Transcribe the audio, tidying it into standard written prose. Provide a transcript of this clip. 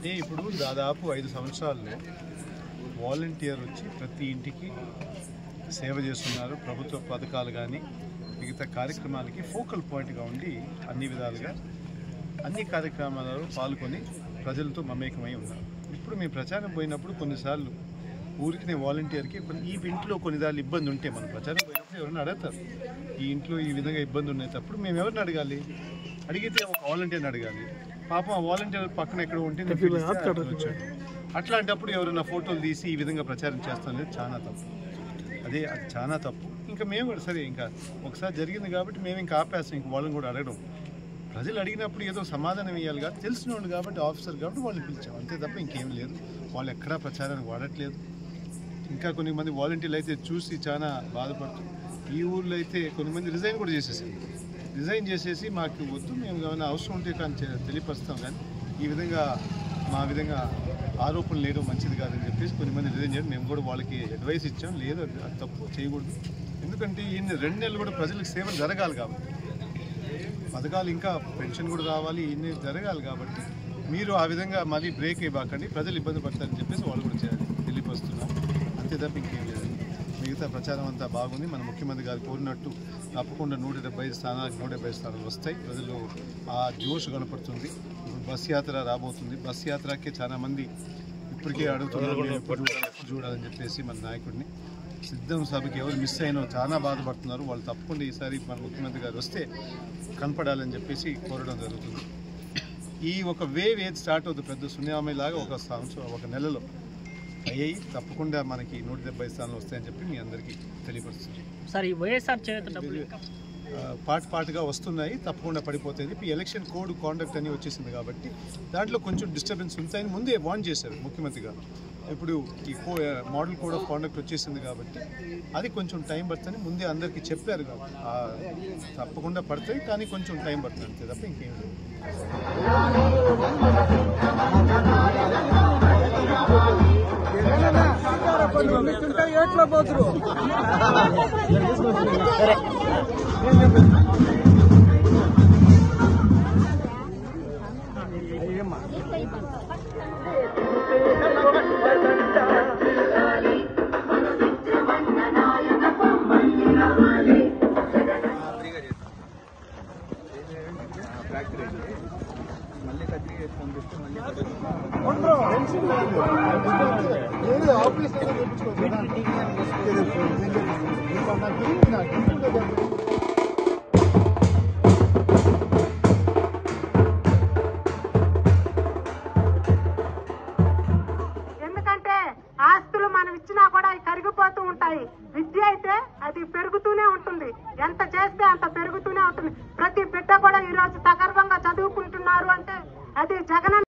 ఇప్పుడు దాదాపు 5 సంవత్సరాల్లో వాలంటీర్ వచ్చి ప్రతి ఇంటికి సేవ చేస్తున్నారు. ప్రభుత్వ పథకాలు కానీ మిగతా కార్యక్రమాలకి ఫోకల్ పాయింట్గా ఉండి అన్ని విధాలుగా అన్ని కార్యక్రమాలలో పాల్గొని ప్రజలతో మమేకమై ఉన్నారు. ఇప్పుడు మేము ప్రచారం పోయినప్పుడు కొన్నిసార్లు ఊరికి వాలంటీర్కి ఈ ఇంట్లో కొన్నిసార్లు ఇబ్బంది ఉంటే మనం ప్రచారం పోయినప్పుడు ఎవరైనా అడుగుతారు, ఈ ఇంట్లో ఈ విధంగా ఇబ్బంది ఉండేటప్పుడు మేము ఎవరిని అడగాలి? అడిగితే ఒక వాలంటీర్ని అడగాలి. పాపం ఆ వాలంటీర్ పక్కన ఎక్కడ ఉంటే వచ్చాడు. అట్లాంటప్పుడు ఎవరైనా ఫోటోలు తీసి ఈ విధంగా ప్రచారం చేస్తాం లేదు, చాలా తప్పు. అది చాలా తప్పు. ఇంకా మేము కూడా సరే, ఇంకా ఒకసారి జరిగింది కాబట్టి మేము ఇంకా ఆపేస్తాం. ఇంక వాళ్ళని కూడా అడగడం, ప్రజలు అడిగినప్పుడు ఏదో సమాధానం ఇవ్వాలి కాబట్టి తెలిసిన వాళ్ళు కాబట్టి ఆఫీసర్ కాబట్టి వాళ్ళని పిలిచాం, అంతే తప్ప ఇంకేం లేదు. వాళ్ళు ఎక్కడా ప్రచారానికి వాడట్లేదు. ఇంకా కొంతమంది వాలంటీర్లు అయితే చూసి చాలా బాధపడుతుంది. ఈ ఊళ్ళో అయితే కొంతమంది రిజైన్ కూడా చేసేసారు. రిజైన్ చేసేసి మాకు వద్దు, మేము ఏమైనా అవసరం ఉంటే కానీ తెలియపరుస్తాం, కానీ ఈ విధంగా మా విధంగా ఆరోపణలు లేయడం మంచిది కాదని చెప్పేసి కొంతమంది రిజైన్ చేయడం. మేము కూడా వాళ్ళకి అడ్వైస్ ఇచ్చాం, లేదు అది తప్పు చేయకూడదు. ఎందుకంటే ఈయన 2 నెలలు కూడా ప్రజలకు సేవలు జరగాలి కాబట్టి, పథకాలు ఇంకా పెన్షన్ కూడా రావాలి, ఇన్ని జరగాలి కాబట్టి మీరు ఆ విధంగా మళ్ళీ బ్రేక్ ఇవ్వకండి, ప్రజలు ఇబ్బంది పడతారని చెప్పేసి వాళ్ళు కూడా తెలియపరుస్తున్నాం, అంతే తప్ప ఇంకేం లేదు. మిగతా ప్రచారం అంతా బాగుంది. మన ముఖ్యమంత్రి గారు కోరినట్టు తప్పకుండా 175 స్థానాలకు 170 స్థానాలు వస్తాయి. ప్రజలు ఆ జోష్ కనపడుతుంది. ఇప్పుడు బస్ యాత్ర రాబోతుంది. బస్ యాత్రకే చాలా మంది ఇప్పటికే అడుగుతున్నారు ఎప్పుడు చూడాలని చెప్పేసి మన నాయకుడిని. సిద్ధం సభకి ఎవరు మిస్ అయినో చాలా బాధపడుతున్నారు. వాళ్ళు తప్పకుండా ఈసారి మన ముఖ్యమంత్రి గారు వస్తే కనపడాలని చెప్పేసి కోరడం జరుగుతుంది. ఈ ఒక వేవ్ ఏది స్టార్ట్ అవుతుంది పెద్ద సునామీ లాగా ఒక సంవత్సరం ఒక నెలలో అయ్యాయి. తప్పకుండా మనకి 170 స్థానాలు వస్తాయని చెప్పి మీ అందరికీ తెలియపరుస్తుంది. సార్, ఈ వైఎస్ఆర్ చేత డబ్బులు పాటుగా వస్తున్నాయి, తప్పకుండా పడిపోతాయి. ఇప్పుడు ఎలక్షన్ కోడ్ కాండక్ట్ అని వచ్చేసింది కాబట్టి దాంట్లో కొంచెం డిస్టర్బెన్స్ ఉంటాయని ముందే వార్న్ చేశారు ముఖ్యమంత్రి గారు. ఇప్పుడు ఈ మోడల్ కోడ్ ఆఫ్ కాండక్ట్ వచ్చేసింది కాబట్టి అది కొంచెం టైం పడుతుంది ముందే అందరికీ చెప్పారు కాబట్టి తప్పకుండా పడతాయి, కానీ కొంచెం టైం పడుతుంది అంతే తప్ప ఇంకేం లేదు. ఎందుకంటే ఆస్తులు మనం ఇచ్చినా కూడా అవి కరిగిపోతూ ఉంటాయి. విద్య అయితే అది పెరుగుతూనే ఉంటుంది, ఎంత చేస్తే అంత పెరుగుతూనే ఉంటుంది. ప్రతి బిడ్డ కూడా ఈ రోజు సగర్వంగా చదువుకుంటున్నారు అంటే అది జగన్